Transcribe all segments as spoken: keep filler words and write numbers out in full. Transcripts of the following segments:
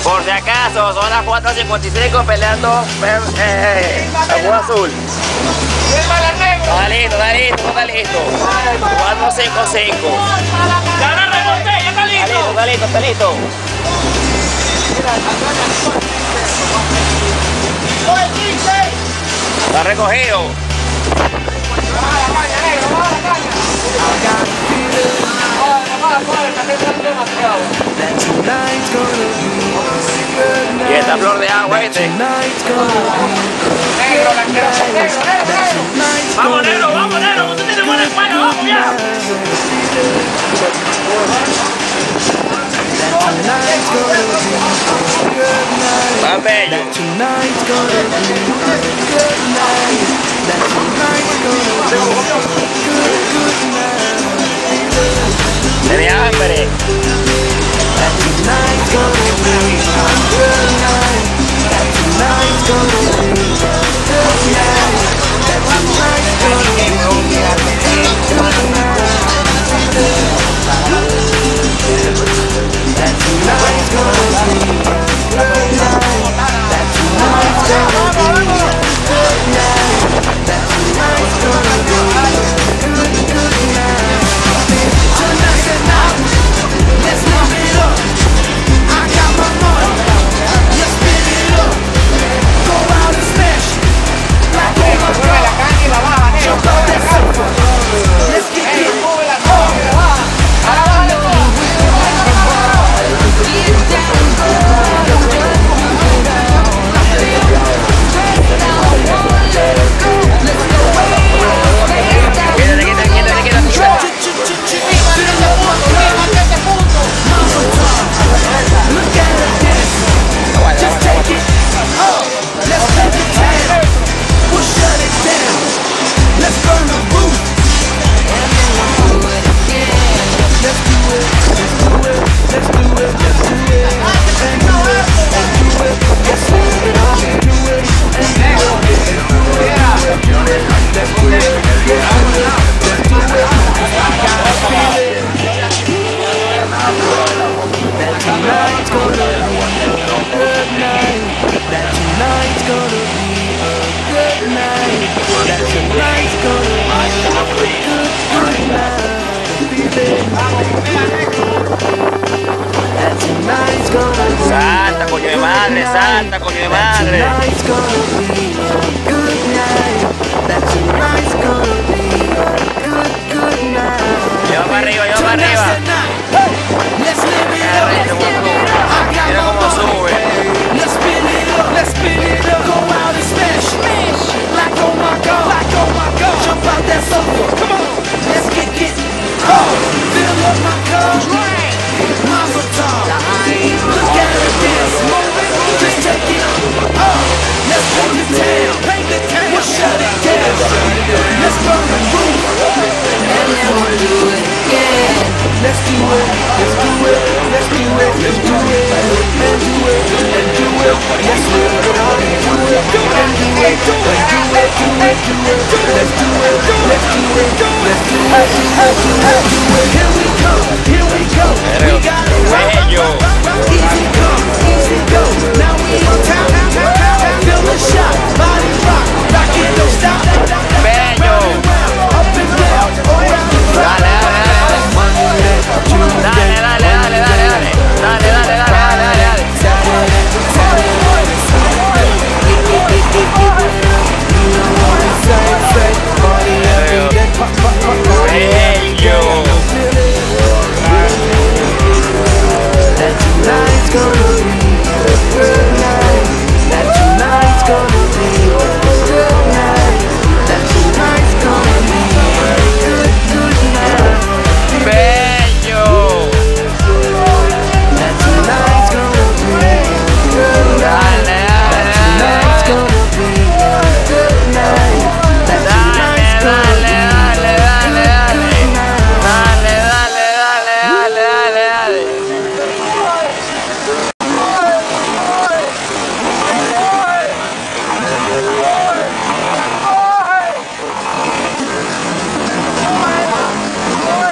Por si acaso, son las cuatro cincuenta y cinco peleando eh, agua azul. Está listo, está listo, está listo. cuatro cinco cinco. Ya la remonté, ya está listo. Está listo, está listo, está listo. Está recogido. Y esta flor de agua, este. Vamos, negro, vamos, negro. Usted tiene buena escuela, vamos ya. Más bello. Tiene hambre. Santa, coño de madre, Santa, coño de madre. Lleva para arriba, lleva para arriba. Mira cómo sube.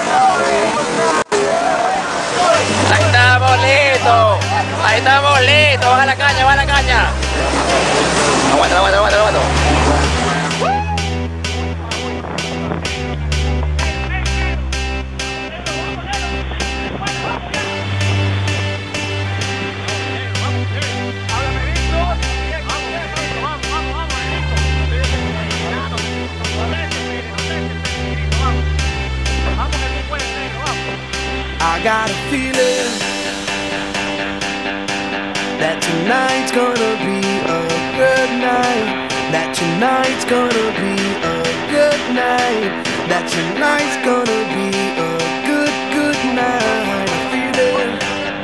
Ahí estamos listos. listo, baja la caña, baja la caña. Aguanta, aguanta, aguanta, aguanta. I got a feeling that tonight's gonna be a good night. That tonight's gonna be a good night. That tonight's gonna be a good, good night. A feeling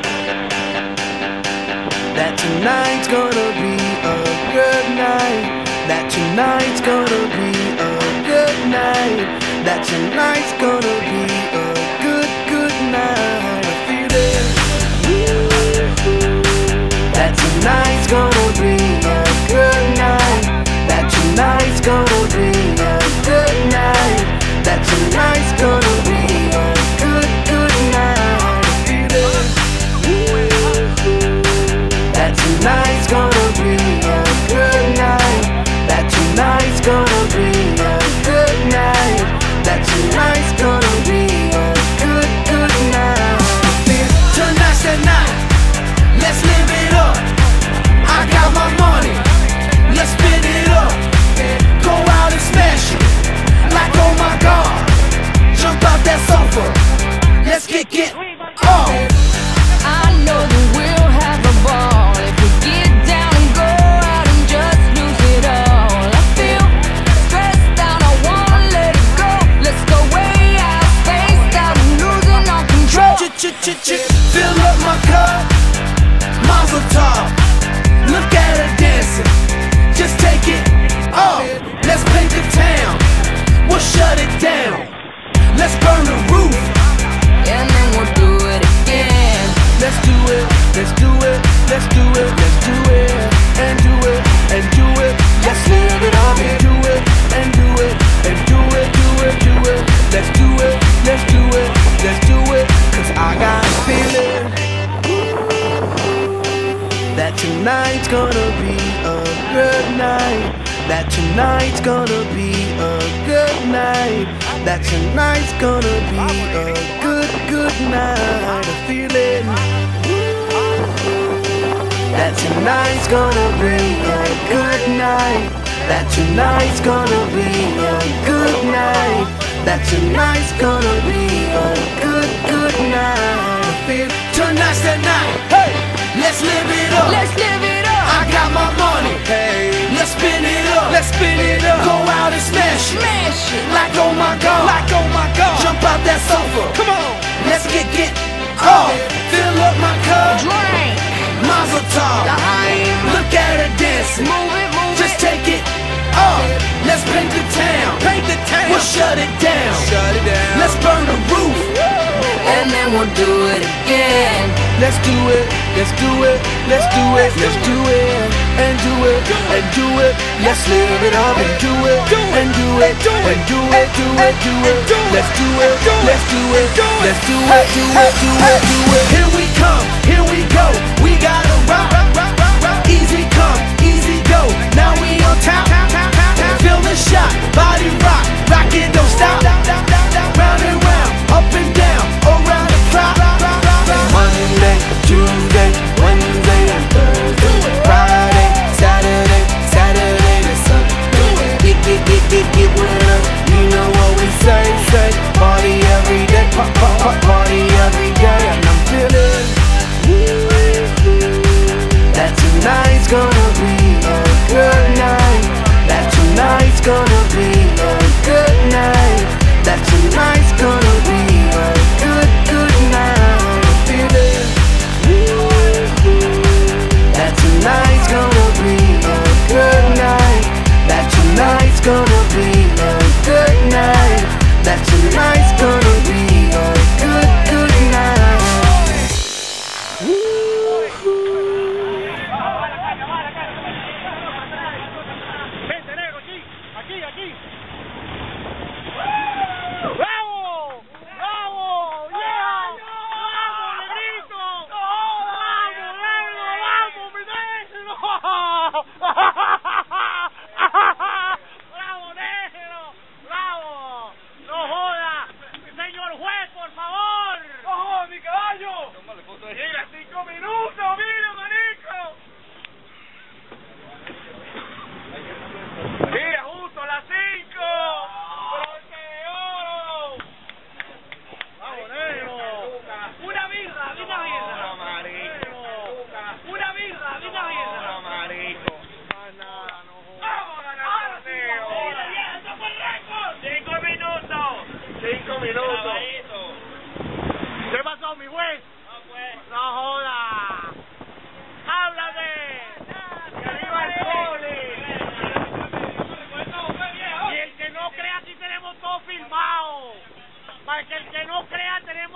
that tonight's gonna be a good night. That tonight's gonna be a good night. That tonight's gonna be a good, good night. A feeling that tonight's gonna be a good night. That tonight's gonna be a good night. That tonight's gonna be a good, good night. A feeling that tonight's gonna be a good night. That tonight's gonna be a good night. That tonight's gonna be a good, good night. Tonight's the night. Let's live it up. I got my money. Let's spin it up. Go out and smash it. Like oh my God. Jump out that sofa. Let's get get off. I know that we'll have a ball if we get down and go out and just lose it all. I feel stressed out, I wanna let it go. Let's go way out, spaced out and losing all control. Ch-ch-ch-ch, fill up my cup. Mazel tov. Look at her dancing. Just take it off. Let's paint the town. We'll shut it down. Let's burn the roof. And then we'll do it again. Let's do it, let's do it, let's do it, let's do it, and do it, and do it. Let's live it up and do it, and do it, and do it, do it, do it. Let's do it, let's do it, let's do it. Cause I got a feeling that tonight's gonna be a good night. That tonight's gonna be a good night. That tonight's gonna be a good, good night. A feeling that tonight's gonna be a good night. That tonight's gonna be a good night. That tonight's gonna be a good, good night. I feel tonight's the night. Hey, let's live it up. Let's live it up. I got my money. Hey, let's spin it up. Let's spin it up. Go out and smash it. Smash it. Like oh my God. Like oh my God. Jump out that sofa. Come on. Let's get get off. Fill up my cup. Drink. Mazel tov. Look at her dancing. Move it, move Just it. take it off. Let's paint the town. Paint the town. We'll shut it down. Shut it down. Let's burn the roof. And then we'll do it again. Let's do it. Let's do it. Let's do it. Let's do it. And do it. And do it. Let's live it up and do it. And do it. And do it. Do it. Do it. Let's do it. Let's do it. Let's do it. Do it. Do it. Do it. Here we come. Here we go. We gotta rock. Easy come. Easy go. Now we on top. Feel the shot. Body rock. Rock it. Don't stop. Round and round. Up and down. Around the clock. Monday, Tuesday, Wednesday, and Thursday, Friday, Saturday, Saturday to Sunday. Get, get, get, get, get with us. You know what we say, say. Party every day, pop, pop, pop, party every day. And I'm feeling that tonight's gonna be a good night. That tonight's gonna be a good night. That tonight's gonna be a good, good night. That tonight's gonna be a good night. That tonight's gonna be a good night. That tonight's gonna be a good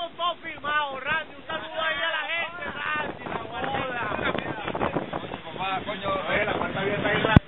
estamos todos filmados, Randy. Un saludo ahí a la gente, Randy. La guarda. Coño, papá, coño, la puerta abierta ahí.